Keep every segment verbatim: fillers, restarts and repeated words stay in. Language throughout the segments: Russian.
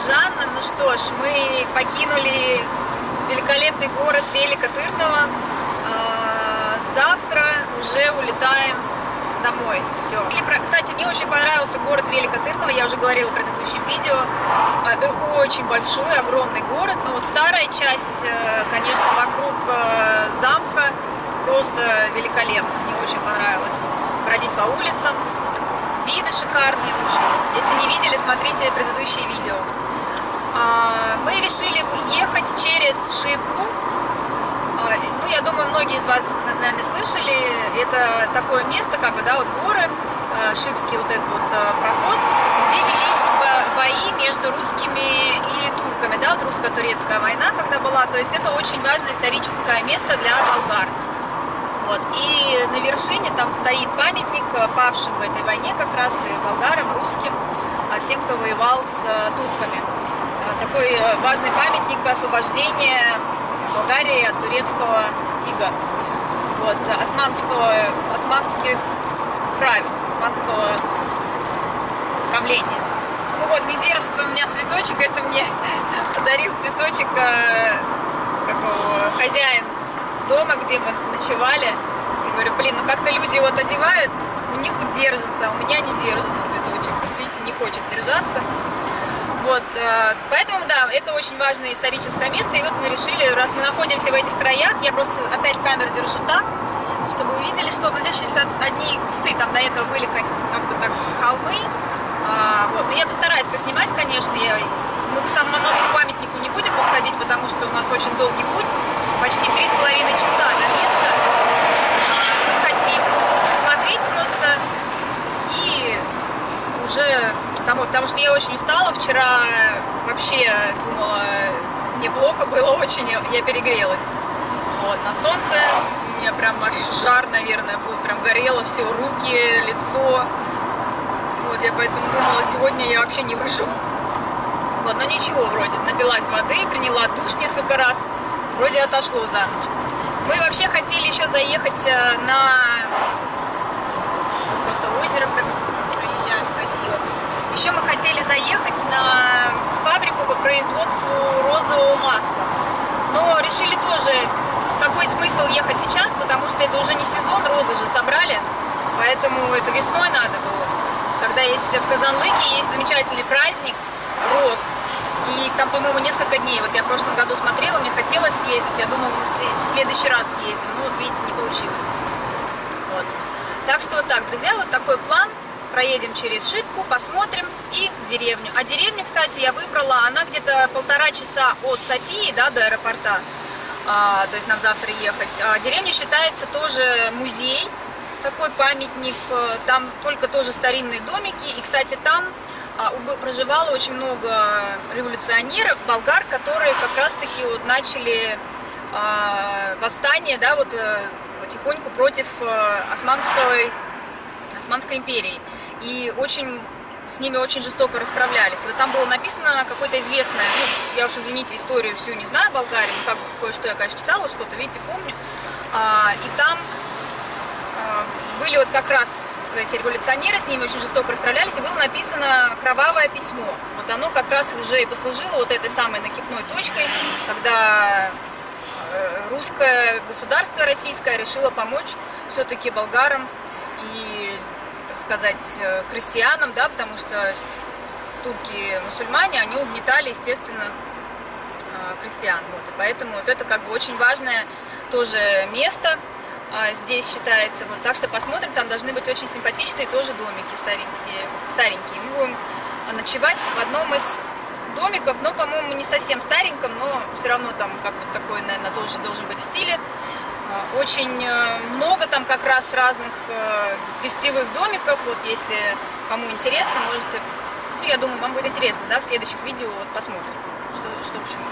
Жанна. Ну что ж, мы покинули великолепный город Великотырново. Завтра уже улетаем домой. Все. Кстати, мне очень понравился город Великотырново, я уже говорила в предыдущем видео. Это очень большой, огромный город, но вот старая часть, конечно, вокруг замка просто великолепно. Мне очень понравилось бродить по улицам. Виды шикарные. В общем, если не видели, смотрите предыдущие видео. Мы решили ехать через Шипку. Ну, я думаю, многие из вас, наверное, слышали. Это такое место, как бы, да, вот горы, Шипский вот этот вот проход, где велись бои между русскими и турками, да, вот русско-турецкая война, когда была. То есть это очень важное историческое место для болгар. Вот. И на вершине там стоит памятник павшим в этой войне как раз и болгарам, русским, всем, кто воевал с турками. Такой важный памятник освобождения Болгарии от турецкого ига, вот, османского, османских правил, османского правления. Ну вот, не держится у меня цветочек, это мне подарил цветочек э, какого, хозяин дома, где мы ночевали. Я говорю, блин, ну как-то люди вот одевают, у них вот держится, у меня не держится цветочек. Видите, не хочет держаться. Вот, поэтому, да, это очень важное историческое место, и вот мы решили, раз мы находимся в этих краях, я просто опять камеру держу так, чтобы вы видели, что, ну, здесь сейчас одни кусты, там до этого были как, как бы так холмы, а, вот, но я постараюсь поснимать, конечно, я, мы к самому памятнику не будем подходить, потому что у нас очень долгий путь, почти три с половиной часа до места, мы хотим посмотреть просто и уже... Потому, потому что я очень устала, вчера вообще думала, мне плохо было очень, я перегрелась. Вот, на солнце, у меня прям аж жар, наверное, был, прям горело все, руки, лицо. Вот, я поэтому думала, сегодня я вообще не выживу. Вот, но ничего, вроде, напилась воды, приняла душ несколько раз, вроде отошло за ночь. Мы вообще хотели еще заехать на просто озеро, проезжаем красиво. Еще мы хотели заехать на фабрику по производству розового масла. Но решили тоже, какой смысл ехать сейчас, потому что это уже не сезон, розы же собрали. Поэтому это весной надо было. Когда есть в Казанлыке есть замечательный праздник роз. И там, по-моему, несколько дней. Вот я в прошлом году смотрела, мне хотелось съездить. Я думала, мы в следующий раз съездим. Ну вот видите, не получилось. Вот. Так что вот так, друзья, вот такой план. Проедем через Шипку, посмотрим и в деревню. А деревню, кстати, я выбрала, она где-то полтора часа от Софии, да, до аэропорта. А, то есть нам завтра ехать. А деревня считается тоже музей, такой памятник. Там только тоже старинные домики. И, кстати, там а, проживало очень много революционеров, болгар, которые как раз-таки вот начали а, восстание, да, вот потихоньку против а, османской Османской империи. И очень с ними очень жестоко расправлялись. Вот там было написано какое-то известное, ну, я уж, извините, историю всю не знаю Болгарии, но как кое-что я, конечно, читала, что-то, видите, помню. А, и там а, были вот как раз эти революционеры, с ними очень жестоко расправлялись, и было написано кровавое письмо. Вот оно как раз уже и послужило вот этой самой накипной точкой, когда русское государство российское решило помочь все-таки болгарам и, так сказать, христианам, да, потому что турки-мусульмане, они угнетали, естественно, христиан. Вот, и поэтому вот это как бы очень важное тоже место здесь считается. Вот, так что посмотрим, там должны быть очень симпатичные тоже домики старенькие. старенькие. Мы будем ночевать в одном из домиков, но, по-моему, не совсем стареньком, но все равно там как бы такой, наверное, тоже должен быть в стиле. Очень много там как раз разных гостевых домиков. Вот если кому интересно, можете, ну, я думаю, вам будет интересно, да, в следующих видео вот посмотрите, что, что к чему.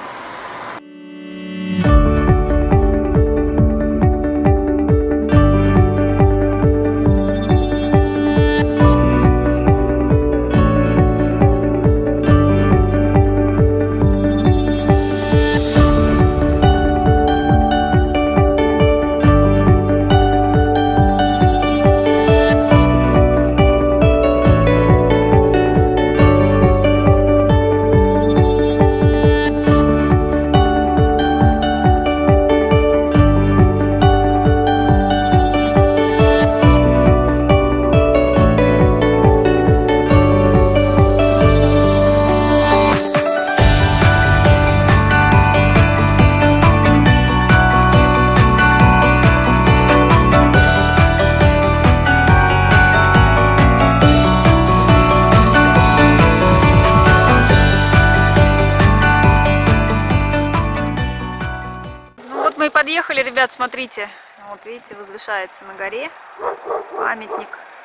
ребят, смотрите, вот видите, возвышается на горе памятник.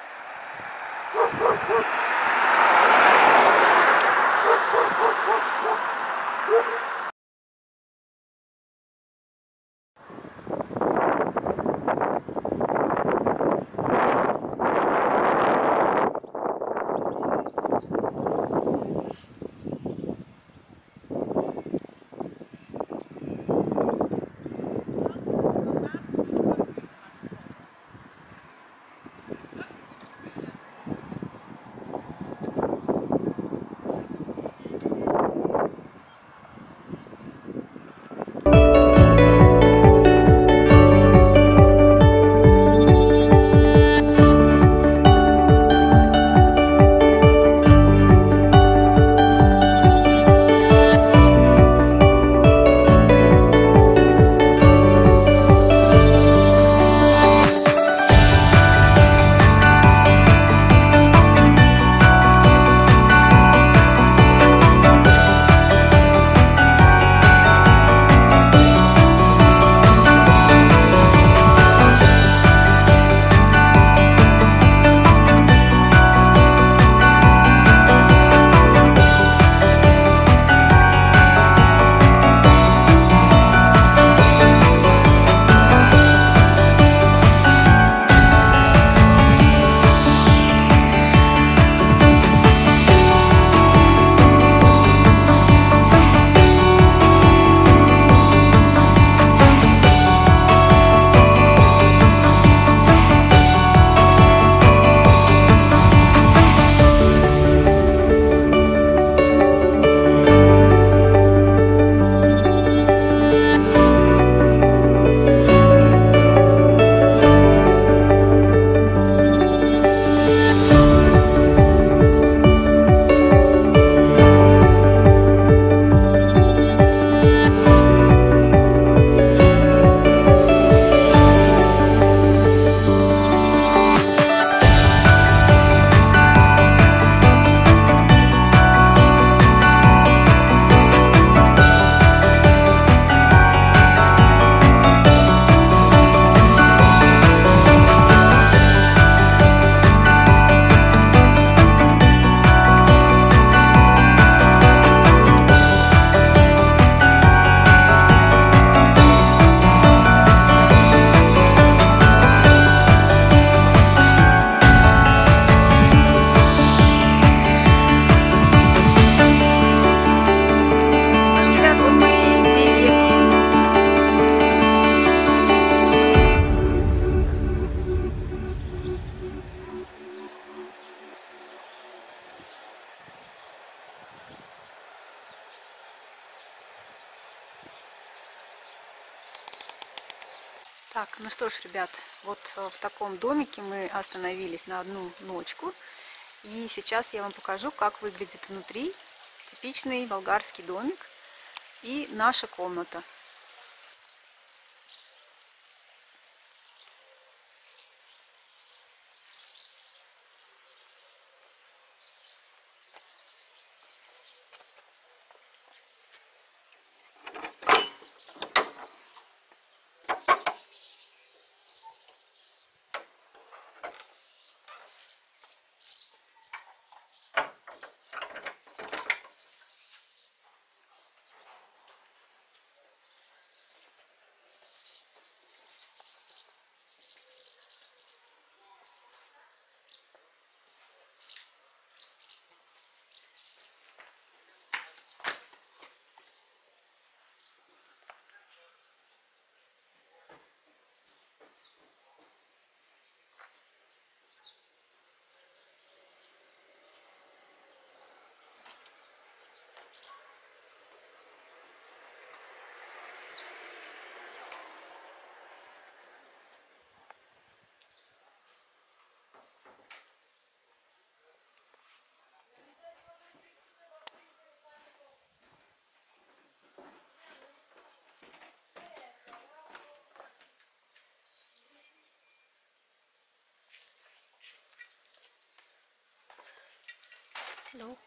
Так, ну что ж, ребят, вот в таком домике мы остановились на одну ночку. И сейчас я вам покажу, как выглядит внутри типичный болгарский домик и наша комната. Ну.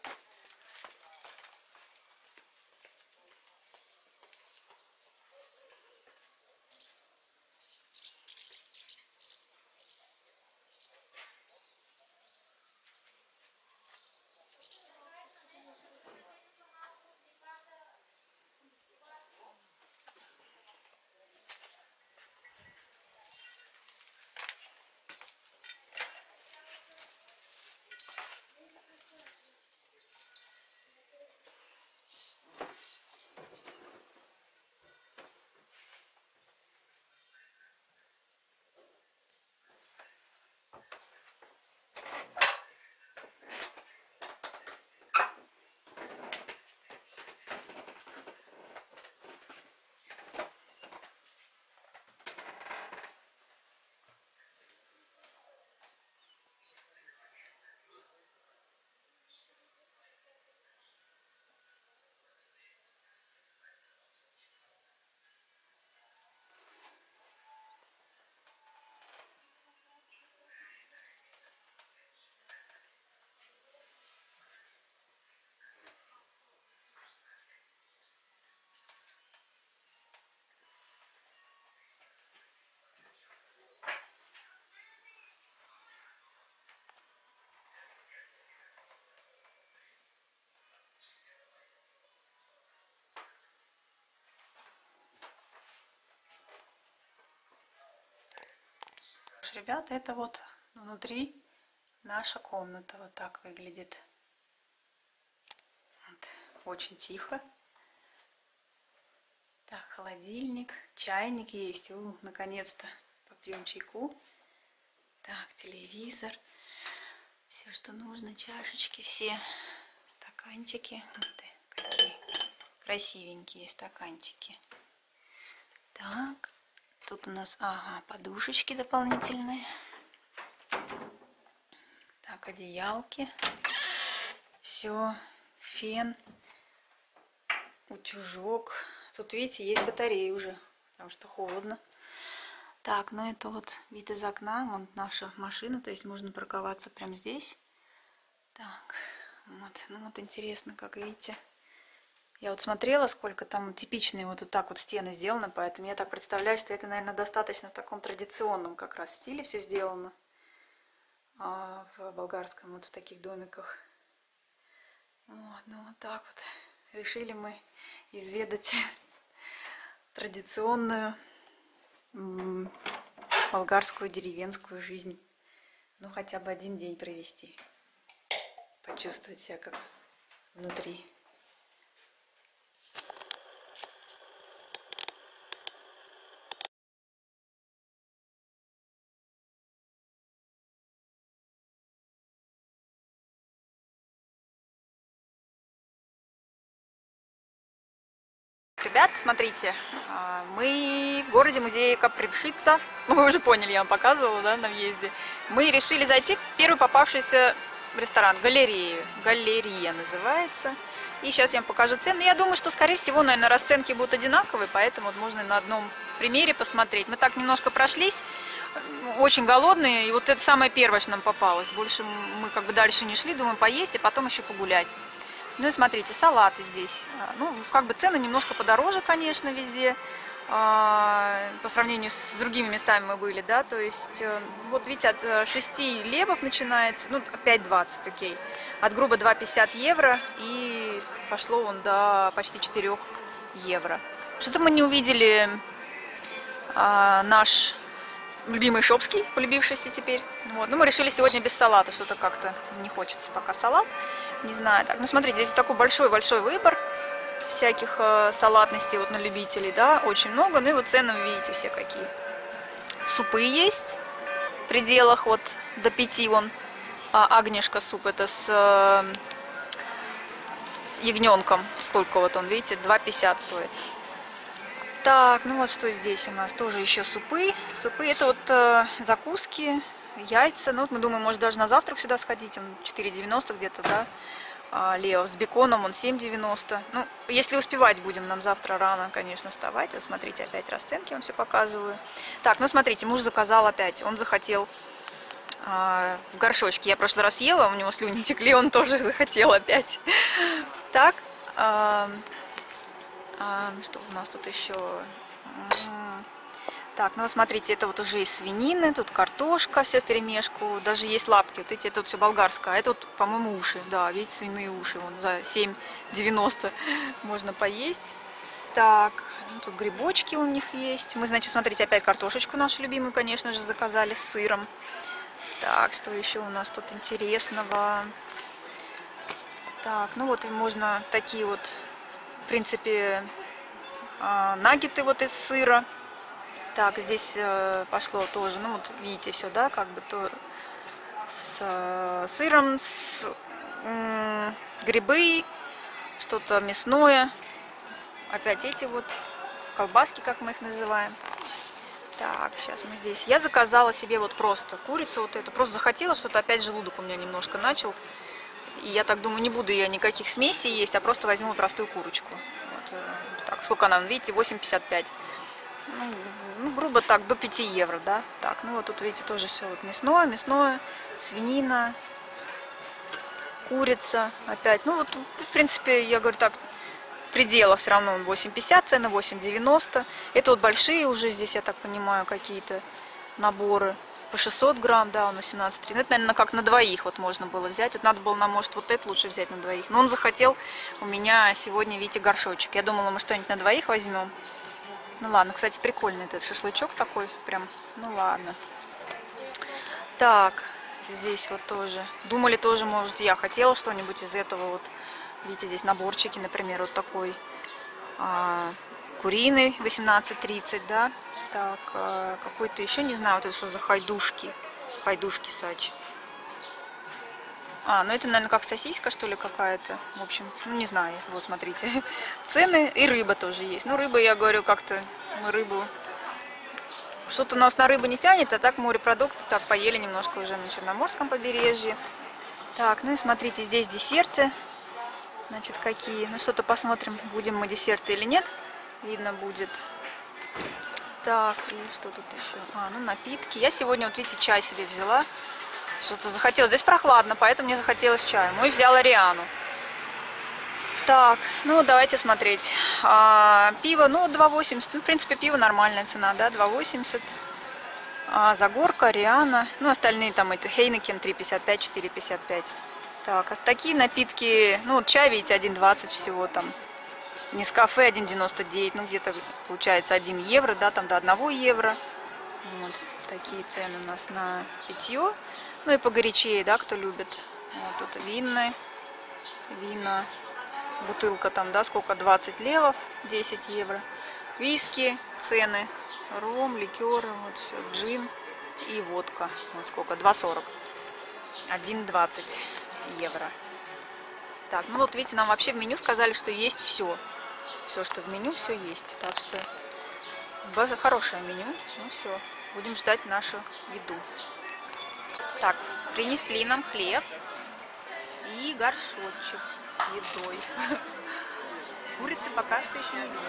ребят, это вот внутри наша комната. Вот так выглядит. Вот. Очень тихо. Так, холодильник, чайник есть. У, наконец-то попьем чайку. Так, телевизор. Все, что нужно, чашечки все, стаканчики. Вот какие красивенькие стаканчики. Так, тут у нас, ага, подушечки дополнительные. Так, одеялки. Все, фен, утюжок. Тут, видите, есть батареи уже, потому что холодно. Так, ну это вот вид из окна, вон наша машина, то есть можно парковаться прямо здесь. Так, вот, ну вот интересно, как видите. Я вот смотрела, сколько там типичные вот, вот так вот стены сделаны, поэтому я так представляю, что это, наверное, достаточно в таком традиционном как раз стиле все сделано. А в болгарском вот в таких домиках. Вот, ну вот так вот. Решили мы изведать традиционную болгарскую деревенскую жизнь. Ну, хотя бы один день провести. Почувствовать себя как внутри. Ребят, смотрите, мы в городе музее Капривщица, вы уже поняли, я вам показывала, да, на въезде. Мы решили зайти в первый попавшийся ресторан, галерею, галерея называется. И сейчас я вам покажу цены. Я думаю, что, скорее всего, наверное, расценки будут одинаковые, поэтому вот можно на одном примере посмотреть. Мы так немножко прошлись, очень голодные, и вот это самое первое, что нам попалось. Больше мы как бы дальше не шли, думаем поесть, а потом еще погулять. Ну и смотрите, салаты здесь. Ну, как бы цены немножко подороже, конечно, везде. По сравнению с другими местами мы были, да. То есть, вот видите, от шести левов начинается, ну, пять двадцать, окей. От грубо два пятьдесят евро и пошло он до почти четырёх евро. Что-то мы не увидели а, наш любимый шопский, полюбившийся теперь. Вот. Но мы решили сегодня без салата, что-то как-то не хочется пока салат. Не знаю, так, ну смотрите, здесь такой большой-большой выбор всяких э, салатностей вот на любителей, да, очень много. Ну и вот цены вы видите все какие. Супы есть в пределах вот до пяти, вон, а, Агнешка суп, это с э, ягненком. Сколько вот он, видите, два пятьдесят стоит. Так, ну вот что здесь у нас, тоже еще супы. Супы, это вот э, закуски. Яйца, ну вот мы думаем, может даже на завтрак сюда сходить, он четыре девяносто где-то, да, а, Лео с беконом, он семь девяносто. Ну, если успевать будем, нам завтра рано, конечно, вставать. Вот смотрите, опять расценки вам все показываю. Так, ну смотрите, муж заказал опять, он захотел а, в горшочке. Я в прошлый раз ела, у него слюни текли, он тоже захотел опять. Так, а, а, что у нас тут еще... Так, ну вот смотрите, это вот уже из свинины, тут картошка, вся вперемешку, даже есть лапки, вот эти, это вот все болгарское, а это вот, по-моему, уши, да, видите, свиные уши, вон за семь девяносто можно поесть. Так, ну, тут грибочки у них есть, мы, значит, смотрите, опять картошечку нашу любимую, конечно же, заказали с сыром. Так, что еще у нас тут интересного? Так, ну вот можно такие вот, в принципе, наггеты вот из сыра. Так, здесь э, пошло тоже, ну вот видите, все, да, как бы то с э, сыром, с э, грибы, что-то мясное. Опять эти вот колбаски, как мы их называем. Так, сейчас мы здесь. Я заказала себе вот просто курицу вот эту, просто захотела что-то, опять желудок у меня немножко начал. И я так думаю, не буду я никаких смесей есть, а просто возьму простую курочку. Вот, э, так, сколько она, видите, восемь пятьдесят пять. Ну, ну, грубо так, до пяти евро, да. Так, ну вот тут, видите, тоже все вот мясное, мясное, свинина, курица опять. Ну вот, в принципе, я говорю так, в пределах все равно восемь пятьдесят, цены восемь девяносто. Это вот большие уже здесь, я так понимаю, какие-то наборы. По шестьсот грамм, да, он восемнадцать три. Ну, это, наверное, как на двоих вот можно было взять. Вот надо было нам, может, вот это лучше взять на двоих. Но он захотел у меня сегодня, видите, горшочек. Я думала, мы что-нибудь на двоих возьмем. Ну ладно, кстати, прикольный этот шашлычок такой, прям, ну ладно. Так, здесь вот тоже. Думали тоже, может, я хотела что-нибудь из этого вот. Видите, здесь наборчики, например, вот такой. А, куриный восемнадцать тридцать, да. Так, а, какой-то еще, не знаю, вот это что за хайдушки. Хайдушки сач. А, ну это, наверное, как сосиска, что ли, какая-то. В общем, ну не знаю. Вот, смотрите. Цены. И рыба тоже есть. Ну, рыба, я говорю, как-то мы рыбу... Что-то у нас на рыбу не тянет, а так морепродукты так поели немножко уже на Черноморском побережье. Так, ну и смотрите, здесь десерты. Значит, какие? Ну, что-то посмотрим, будем мы десерты или нет. Видно будет. Так, и что тут еще? А, ну, напитки. Я сегодня, вот видите, чай себе взяла. Что-то захотелось. Здесь прохладно, поэтому мне захотелось чая. Ну и взяла Риану. Так, ну давайте смотреть. А, пиво, ну, два восемьдесят. Ну, в принципе, пиво нормальная цена, да, два восемьдесят. А, Загорка, Риана. Ну, остальные там это Хейнекен три пятьдесят пять, четыре пятьдесят пять. Так, а такие напитки, ну, вот чай, видите, один двадцать всего там. Нескафе один девяносто девять, ну, где-то получается один евро, да, там до одного евро. Вот такие цены у нас на питье. Ну и погорячее, да, кто любит. Вот тут винные, вина, бутылка там, да, сколько, двадцать левов, десять евро. Виски, цены, ром, ликеры, вот все, джин и водка. Вот сколько, два сорок, один двадцать евро. Так, ну вот видите, нам вообще в меню сказали, что есть все. Все, что в меню, все есть. Так что хорошее меню. Ну все, будем ждать нашу еду. Так, принесли нам хлеб и горшочек с едой. Курицы пока что еще не видно.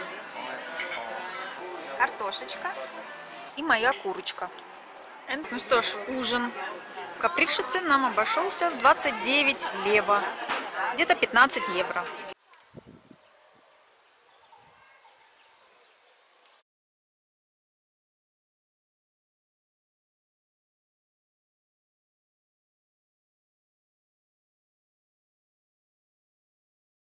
Картошечка и моя курочка. Ну что ж, ужин в Капривщице нам обошелся в двадцать девять лева. Где-то пятнадцать евро.